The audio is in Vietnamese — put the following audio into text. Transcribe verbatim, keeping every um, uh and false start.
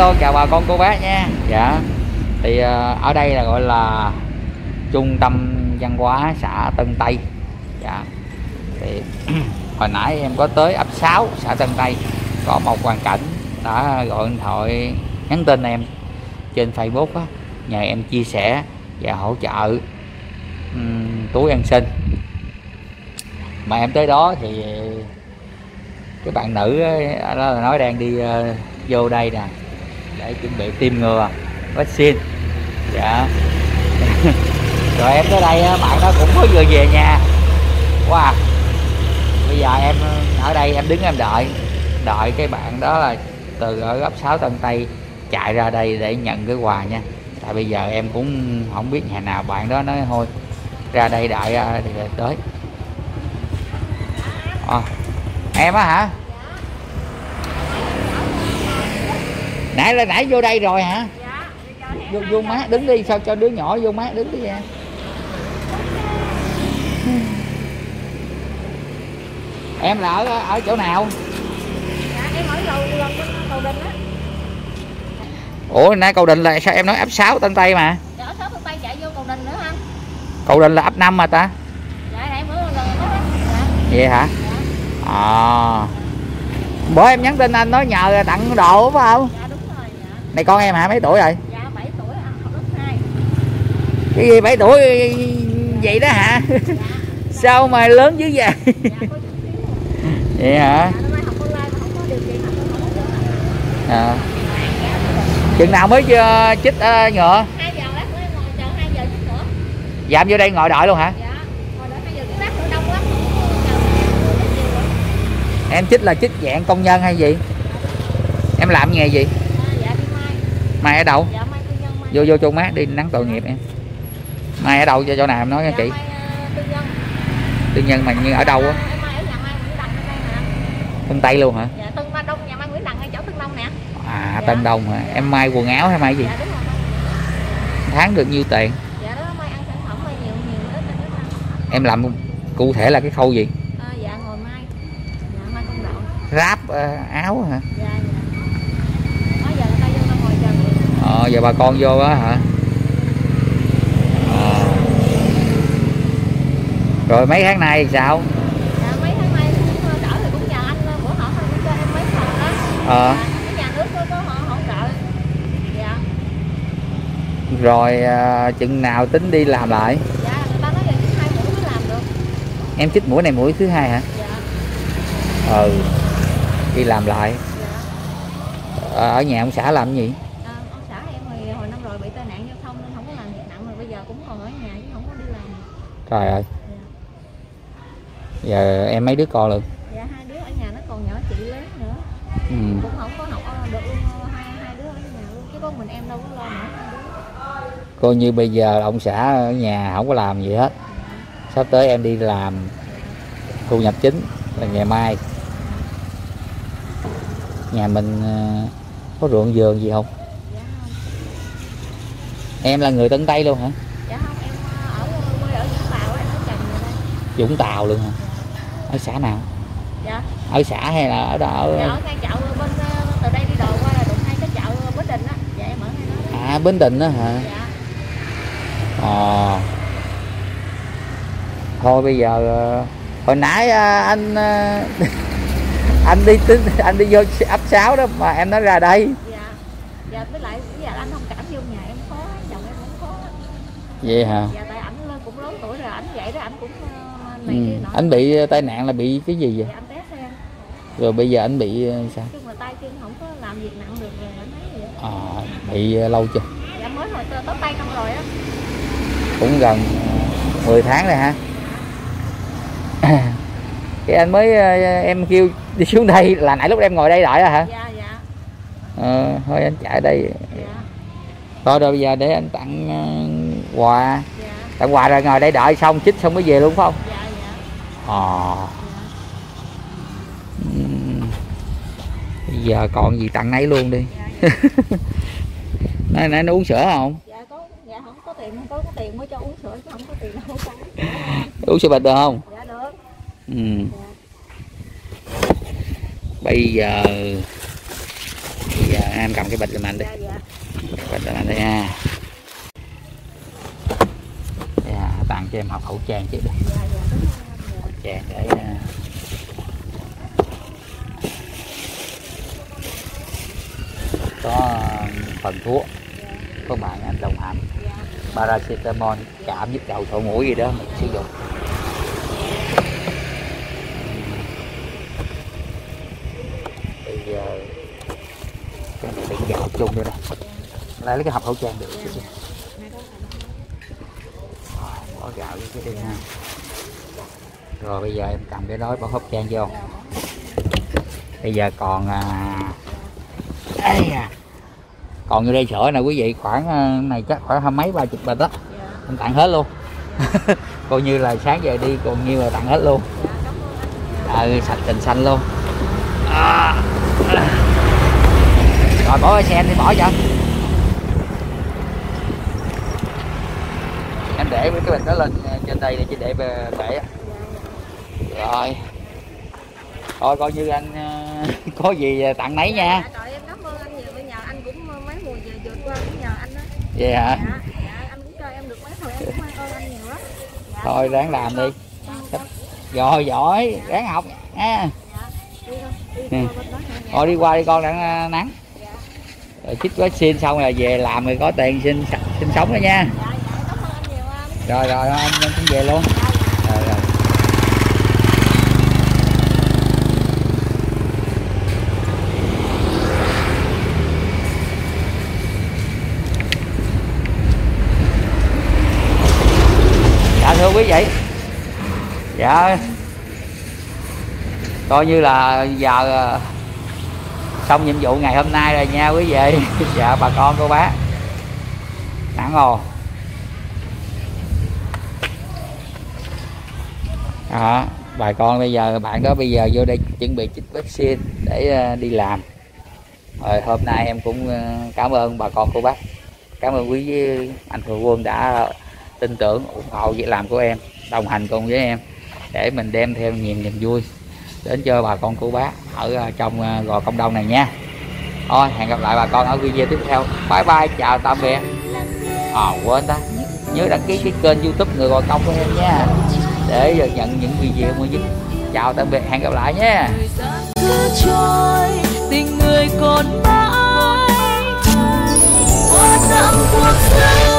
Hello, chào bà con cô bác nha. Dạ. Thì ở đây là gọi là trung tâm văn hóa xã Tân Tây. Dạ. Thì hồi nãy em có tới ấp sáu xã Tân Tây, có một hoàn cảnh đã gọi điện thoại nhắn tin em trên Facebook á, nhờ em chia sẻ và hỗ trợ um, túi an sinh. Mà em tới đó thì cái bạn nữ đó là nói đang đi uh, vô đây nè để chuẩn bị tiêm ngừa vaccine. Dạ. Rồi em tới đây bạn đó cũng mới vừa về nhà. Wow. Bây giờ em ở đây em đứng em đợi đợi cái bạn đó là từ ở ấp sáu Tân Tây chạy ra đây để nhận cái quà nha. Tại bây giờ em cũng không biết nhà nào, bạn đó nói thôi ra đây đợi thì tới. À, em á hả? Nãy là nãy vô đây rồi hả? Vô, vô má đứng đi, sao cho đứa nhỏ vô má đứng đi vậy? Em là ở ở chỗ nào? Dạ, em ở đầu gần bên Cầu Đình á. Ủa nãy Cầu Đình là sao em nói ấp sáu Tân Tây mà? Dạ, ấp sáu Tân Tây chạy vô Cầu Đình nữa anh. Cầu Đình là ấp năm mà ta? Dạ, em ở gần đó đó. Dạ. Vậy hả? Dạ. À. Bữa em nhắn tin anh nói nhờ tặng đồ phải không? Dạ đúng rồi. Dạ. Này con em hả, mấy tuổi rồi? Dạ bảy tuổi, anh học lớp hai. Cái gì bảy tuổi vậy đó hả? Dạ. Sao mà lớn dữ vậy? Dạ, có chút xíu. Vậy hả? Dạ, năm nay học online mà không có điều kiện học online. À. Chừng nào mới chưa chích uh, ngựa? hai giờ lát nữa ngồi chờ hai giờ chích nữa. Dạ em vô đây ngồi đợi luôn hả? Dạ, ngồi đợi hai giờ cái lát nữa đông lắm, không chờ chích nhiều rồi. Em chích là chích dạng công nhân hay gì? Em làm nghề gì? À, dạ đi mai. Mai ở đâu? Dạ mai tư nhân mai. Vô vô chỗ mát đi nắng tội nghiệp em. Mai ở đâu cho chỗ nào em nói nha Dạ, chị. mai, uh, tư nhân. Tư nhân mà như ở đâu á? À, em mai ở nhà mai Nguyễn Đằng bên đây nè. Tân Tây luôn hả? Dạ, Tân Đông, nhà mai Nguyễn Đằng ngay chỗ Tân Đông nè. À Dạ. Tân Đông hả? Dạ. Em may quần áo hay may gì? Dạ đúng rồi. Tháng được nhiêu tiền? Dạ đó, may ăn sản phẩm may nhiều nhiều ít ít ít. Em làm cụ thể là cái khâu gì? À, dạ ngồi may. Dạ may công đoạn. Ráp uh, áo hả? Dạ dạ. Nói giờ người ta vô ta ngồi chờ người. Ờ giờ bà con vô á hả? Ờ. Rồi mấy tháng nay thì sao? Dạ mấy tháng nay cũng đỡ thì cũng nhờ anh bữa họ cũng cho em mấy phần đó. Ờ. Dạ, cái nhà nước có họ hỗ trợ. Dạ. Rồi uh, chừng nào tính đi làm lại? Dạ người ta nói giờ chích hai mũi mới làm được. Em chích mũi này mũi thứ hai hả? Dạ. Ừ. Đi làm lại. Dạ. Ờ, ở nhà ông xã làm cái gì? À, ông xã em thì hồi năm rồi bị tai nạn giao thông nên không có làm việc nặng, rồi bây giờ cũng còn ở nhà chứ không có đi làm. Trời ơi. Dạ. Giờ em mấy đứa con luôn? Dạ hai đứa ở nhà, nó còn nhỏ chị lớn nữa. Ừ. Cũng không có học được luôn, hai hai đứa ở nhà luôn chứ có mình em đâu có lo nữa. Coi như bây giờ ông xã ở nhà không có làm gì hết. Sắp tới em đi làm thu nhập chính là ngày mai. Nhà mình có ruộng vườn gì không? Dạ không. Em là người Tân Tây luôn hả? Dạ không, em ở quê ở Vũng Tàu, em ở Trần rồi đây. Vũng Tàu luôn hả? Ở xã nào? Dạ. Ở xã hay là ở đó? Dạ ở ngay chợ bên, từ đây đi đồ qua là đụng ngay cái chợ Bến Đình á. Dạ em ở ngay đó. À Bến Đình đó hả? Dạ. Ờ. Thôi bây giờ hồi nãy anh anh đi tính anh đi vô ấp sáu đó mà em nói ra đây. Dạ. Dạ với lại bây giờ anh thông cảm vô nhà em khó, chồng em cũng khó. Vậy hả? Dạ tại ảnh cũng lớn tuổi rồi, ảnh vậy đó ảnh cũng ừ. Anh bị tai nạn là bị cái gì vậy? Dạ anh té xe. Rồi bây giờ anh bị sao? Chung là tay chân không có làm việc nặng được rồi anh thấy vậy. À, bị lâu chưa? Dạ mới hồi tới tay năm rồi á. Cũng gần mười tháng rồi hả? Cái anh mới em kêu đi xuống đây là nãy lúc em ngồi đây đợi đó hả? Dạ dạ. Ờ, thôi anh chạy đây. Dạ. Thôi rồi bây giờ để anh tặng uh, quà. Dạ. Tặng quà rồi ngồi đây đợi xong chích xong mới về luôn phải không? Dạ dạ. Ờ. Dạ. Uhm. Bây giờ còn gì tặng nấy luôn đi. Dạ, dạ. Nãy nãy nó uống sữa không? Dạ có, dạ không có tiền, không có, có tiền mới cho uống sữa chứ không có tiền đâu không. Uống sữa bịch được không? Dạ được. Ừ. Dạ. Bây giờ giờ em cầm cái bịch giùm anh đi. Dạ, dạ. Bịch giùm anh đi ha. Dạ, tặng cho em hộp khẩu trang chứ đi. Dạ, dạ. Khẩu trang để có phần thuốc, có bạn anh đồng hành, paracetamol cảm nhức đầu sổ mũi gì đó mình sử dụng. Bây giờ cái này đựng gạo chung nữa nè, lấy lấy cái hộp khẩu trang được chứ. Bỏ gạo với cái đi ha. Rồi bây giờ em cầm cái đó bỏ hộp trang vô. Bây giờ còn à, à, còn như đây sữa nè quý vị, khoảng này chắc khoảng hai mấy ba chục bịch đó, em tặng hết luôn. Coi như là sáng giờ đi còn nhiêu là tặng hết luôn. Ừ, sạch tình xanh luôn. À. Rồi bỏ cái xe thì bỏ cho em để cái bình đó lên trên đây để chỉ để bể. Rồi thôi coi như anh có gì tặng nấy nha. Trời em cảm ơn anh nhiều, bây giờ anh cũng mấy mùa giờ vượt qua cũng nhờ anh đó. Vậy hả? Dạ, dạ, anh cũng cho em được mấy hồi em cũng ơn anh nhiều quá. Dạ, thôi ráng làm đi. Dạ. Rồi giỏi, ráng học nha. Dạ. Thôi đi qua đi con, đang nắng. Dạ. Rồi chích vaccine xong là về làm rồi có tiền sinh sinh sống đó nha. Dạ, dạ, cảm ơn anh nhiều anh. Rồi rồi anh em cũng về luôn. Rồi rồi. Dạ thưa quý vị, dạ coi như là giờ xong nhiệm vụ ngày hôm nay rồi nha quý vị. Dạ bà con cô bác nắng hồ đó, bà con bây giờ bạn đó bây giờ vô đây chuẩn bị chích vaccine để đi làm. Rồi hôm nay em cũng cảm ơn bà con cô bác, cảm ơn quý anh Thường Quân đã tin tưởng ủng hộ việc làm của em, đồng hành cùng với em để mình đem theo nhiều niềm vui đến cho bà con cô bác ở trong Gò Công Đông này nha. Thôi hẹn gặp lại bà con ở video tiếp theo. Bye bye, chào tạm biệt. À quên ta, nhớ đăng ký cái kênh YouTube Người Gò Công của em nha để được nhận những video mới nhất. Chào tạm biệt, hẹn gặp lại nhé. Tình người còn mãi qua dặm cuộc sống.